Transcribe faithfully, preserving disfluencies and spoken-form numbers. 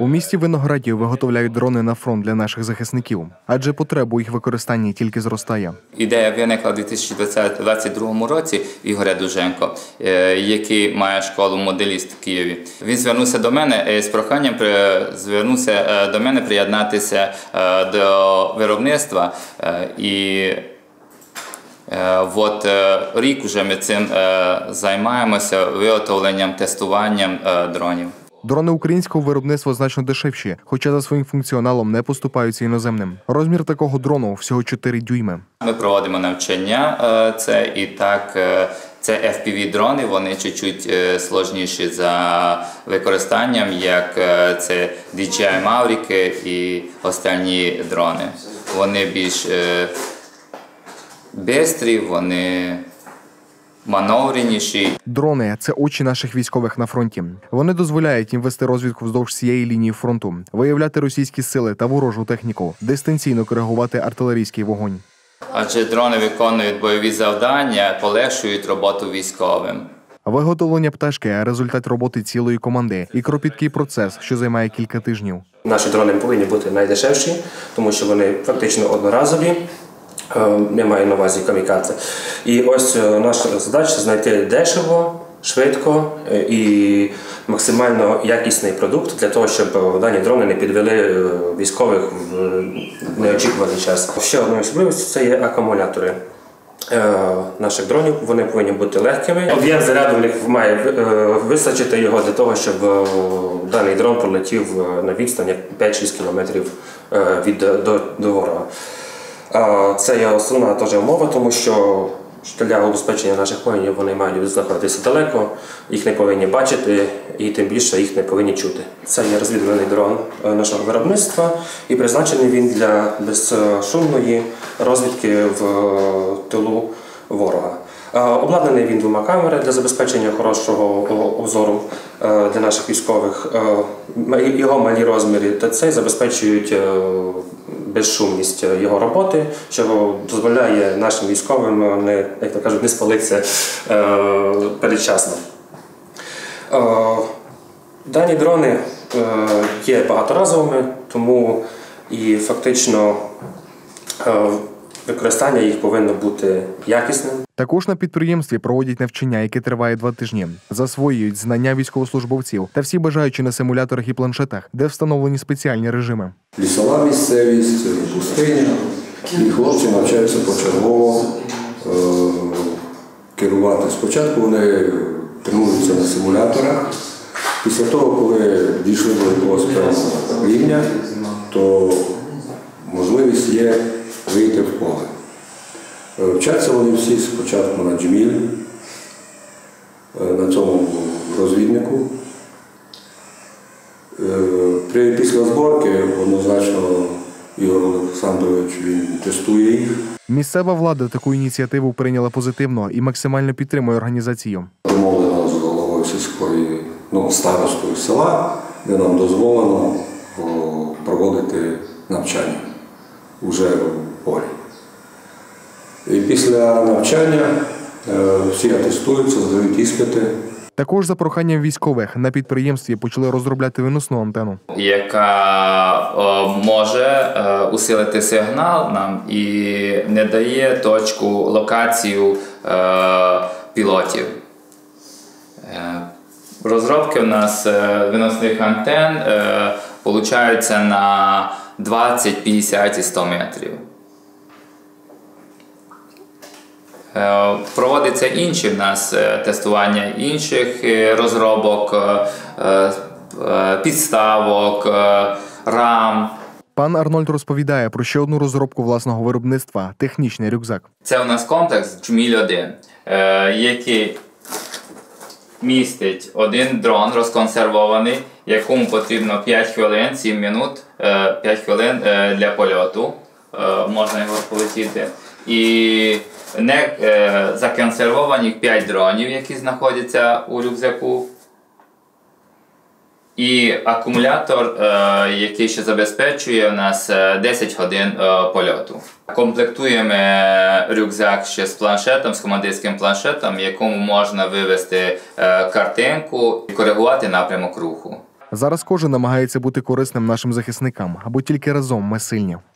У місті Виноградів виготовляють дрони на фронт для наших захисників, адже потреба у їх використанні тільки зростає. Ідея виникла у дві тисячі двадцять другому році Ігоря Дуженко, який має школу моделіст в Києві. Він звернувся до мене з проханням звернувся до мене приєднатися до виробництва. І от рік вже ми цим займаємося виготовленням, тестуванням дронів. Дрони українського виробництва значно дешевші, хоча за своїм функціоналом не поступаються іноземним. Розмір такого дрону – всього чотири дюйми. Ми проводимо навчання, це і так, це еф пі ві-дрони, вони чуть-чуть сложніші за використанням, як це ді джей ай Maverick і останні дрони. Вони більш бистрі, вони маневреніші. Дрони – це очі наших військових на фронті. Вони дозволяють їм вести розвідку вздовж всієї лінії фронту, виявляти російські сили та ворожу техніку, дистанційно коригувати артилерійський вогонь. Адже дрони виконують бойові завдання, полегшують роботу військовим. Виготовлення пташки – результат роботи цілої команди і кропіткий процес, що займає кілька тижнів. Наші дрони повинні бути найдешевші, тому що вони фактично одноразові. Не маю на увазі камікадзе. І ось наша задача – знайти дешево, швидко і максимально якісний продукт для того, щоб дані дрони не підвели військових в неочікуваний час. Ще одною особливістю – це є акумулятори наших дронів. Вони повинні бути легкими. Об'єм заряду в них має вистачити його для того, щоб даний дрон пролетів на відстань п'ять-шість кілометрів від, до, до ворога. Це є основна теж умова, тому що для убезпечення наших воїнів вони мають знаходитися далеко, їх не повинні бачити і тим більше їх не повинні чути. Це є розвідувальний дрон нашого виробництва і призначений він для безшумної розвідки в тилу ворога. Обладнаний він двома камерами для забезпечення хорошого обзору для наших військових. Його малі розміри та це забезпечують безшумність його роботи, що дозволяє нашим військовим не, як то кажуть, не спалитися передчасно. Дані дрони є багаторазовими, тому і фактично використання їх повинно бути якісним. Також на підприємстві проводять навчання, яке триває два тижні. Засвоюють знання військовослужбовців та всі бажаючі на симуляторах і планшетах, де встановлені спеціальні режими. Лісова місцевість, пустиня, і хлопці навчаються почергово е керувати. Спочатку вони тренуються на симуляторах. Після того, коли дійшли до якогось певного рівня, то можливість є вийти в поле. Вчаться вони всі спочатку на Джмілі, на цьому розвіднику. Після зборки однозначно Ігор Олександрович він тестує їх. Місцева влада таку ініціативу прийняла позитивно і максимально підтримує організацію. Домовлено з головою сільської, ну, старостою села, де нам дозволено проводити навчання вже в полі. І після навчання всі атестуються, здають іспити. Також за проханням військових на підприємстві почали розробляти виносну антенну, яка о, може о, усилити сигнал нам і не дає точку, локацію о, пілотів. Е, розробки у нас е, виносних антенн е, получаються на двадцять, п'ятдесят і сто метрів. Проводиться інші в нас тестування інших розробок, підставок, рам. Пан Арнольд розповідає про ще одну розробку власного виробництва – технічний рюкзак. Це у нас комплекс Джміль один, який містить один дрон розконсервований, якому потрібно п'ять хвилин, сім минут, п'ять хвилин для польоту, можна його полетіти. І не е, законсервовані п'ять дронів, які знаходяться у рюкзаку. І акумулятор, е, який ще забезпечує у нас десять годин е, польоту. Комплектуємо рюкзак ще з планшетом, з командирським планшетом, в якому можна вивести е, картинку і коригувати напрямок руху. Зараз кожен намагається бути корисним нашим захисникам, або тільки разом ми сильні.